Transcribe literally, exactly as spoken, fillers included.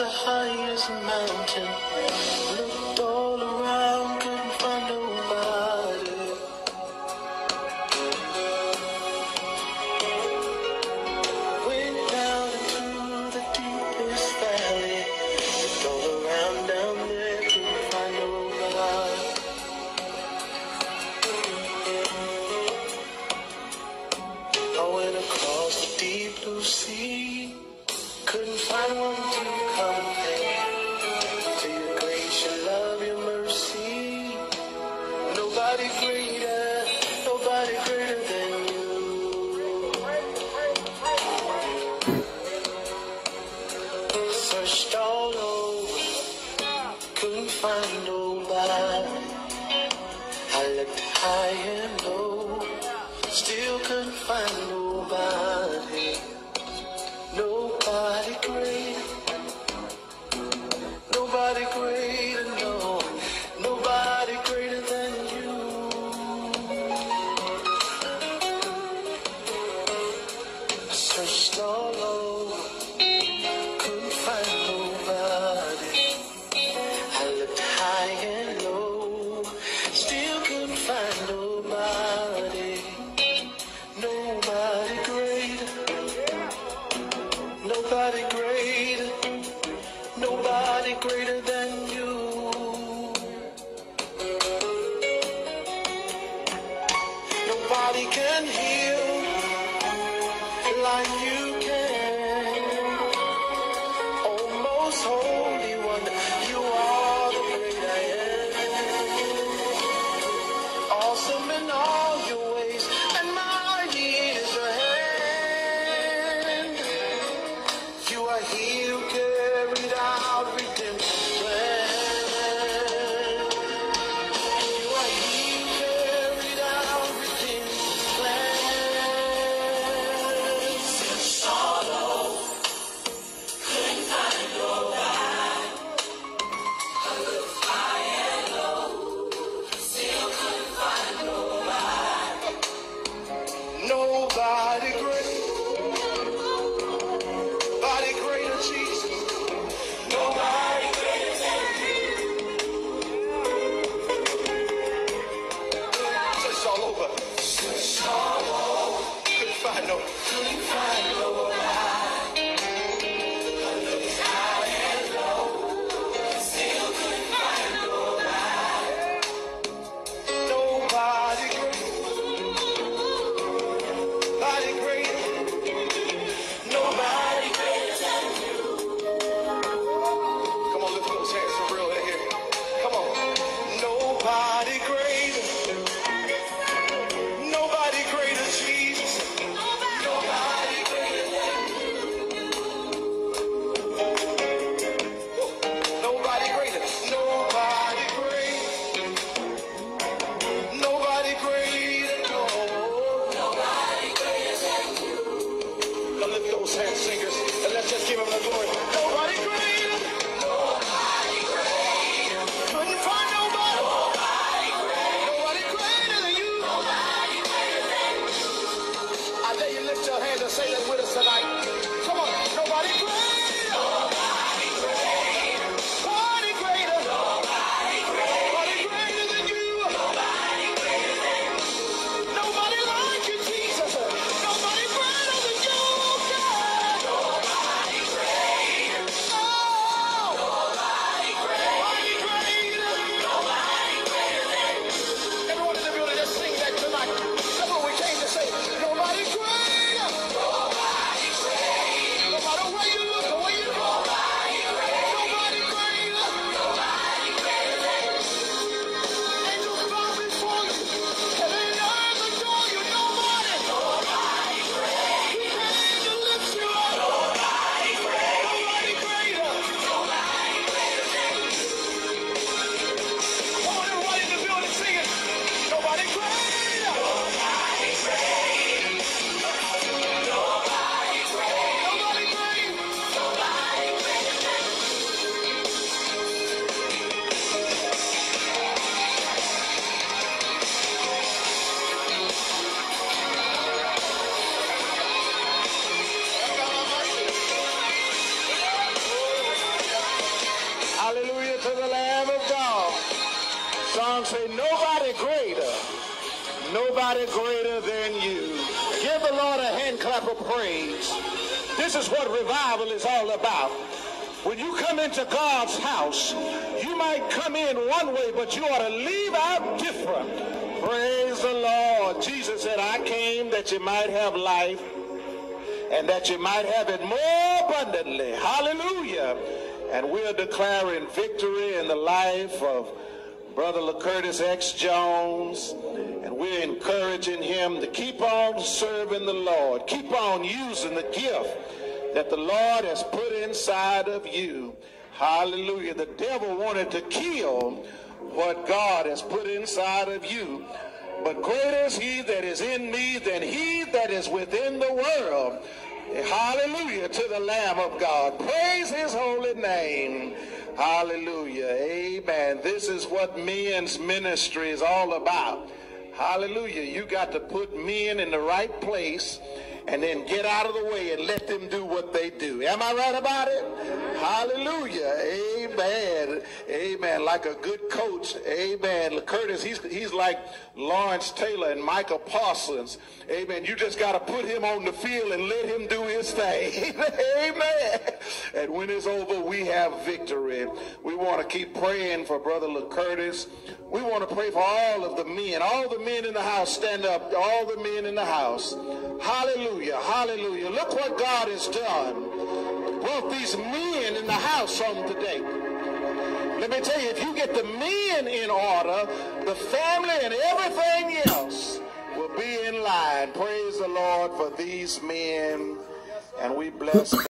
the highest mountain. Looked all around, couldn't find nobody. Went down into the deepest valley. Looked all around down there, couldn't find nobody. I went across the deep blue sea. Couldn't find one to compare to your grace, your love, your mercy. Nobody greater, nobody greater than you. Searched all over, couldn't find nobody. I looked high and low, still couldn't find nobody. Nobody greater, nobody greater, no, nobody greater than you. I searched all over, couldn't find nobody. I looked high and low, still couldn't find nobody. Nobody greater. Nobody greater, nobody greater than you. Nobody can heal like you can. Oh, most holy one, you are the great I am. Awesome in all your ways, and mighty is your hand. You are he who carried out redemption's plan. You are he who carried out redemption's plan. Searched all over, couldn't find nobody. I looked high and low, still couldn't find nobody. Nobody great. Nobody greater, Jesus. Nobody greater than you. Searched all over. Searched all over. Couldn't find no. Couldn't find nobody. I looked high and low. Still couldn't find nobody. Nobody greater. Nobody greater. Nobody greater than you. Come on, lift those hands for real in here. Come on. Nobody greater. Nobody greater, Jesus. Nobody greater than you. Nobody greater. Nobody greater. Nobody greater. No. Nobody greater than you. Now lift those hands, singers, and let's just give him the glory. Nobody greater. Nobody greater. Couldn't find nobody. Nobody greater. Nobody greater than you. Nobody greater than you. I dare you lift your hands and say that with us tonight. Come on. Nobody greater. Nobody greater. Nobody greater. Nobody greater. Nobody greater than you. Nobody greater than you. Nobody like you, Jesus. Nobody greater than you, God. Nobody greater. Song say, nobody greater, nobody greater than you. Give the Lord a hand clap of praise. This is what revival is all about. When you come into God's house, you might come in one way, but you ought to leave out different. Praise the Lord. Jesus said, I came that you might have life and that you might have it more abundantly. Hallelujah. And we're declaring victory in the life of Brother LaCurtis X. Jones, and we're encouraging him to keep on serving the Lord. Keep on using the gift that the Lord has put inside of you. Hallelujah. The devil wanted to kill what God has put inside of you. But greater is he that is in me than he that is within the world. Hallelujah to the Lamb of God. Praise his holy name. Hallelujah. Amen. This is what men's ministry is all about. Hallelujah. You got to put men in the right place and then get out of the way and let them do what they do. Am I right about it? Hallelujah. Amen. Amen. Like a good coach. Amen. Curtis, he's, he's like Lawrence Taylor and Michael Parsons. Amen. You just got to put him on the field and let him do his thing. Amen. And when it's over, we have victory. We want to keep praying for Brother LaCurtis. We want to pray for all of the men. All the men in the house, stand up. All the men in the house. Hallelujah. Hallelujah. Look what God has done. Brought these men in the house on today. Let me tell you, if you get the men in order, the family and everything else will be in line. Praise the Lord for these men. And we bless